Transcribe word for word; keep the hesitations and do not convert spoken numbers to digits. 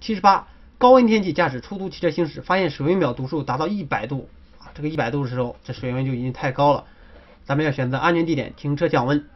七十八，高温天气驾驶出租汽车行驶，发现水温表读数达到一百度啊，这个一百度的时候，这水温就已经太高了，咱们要选择安全地点停车降温。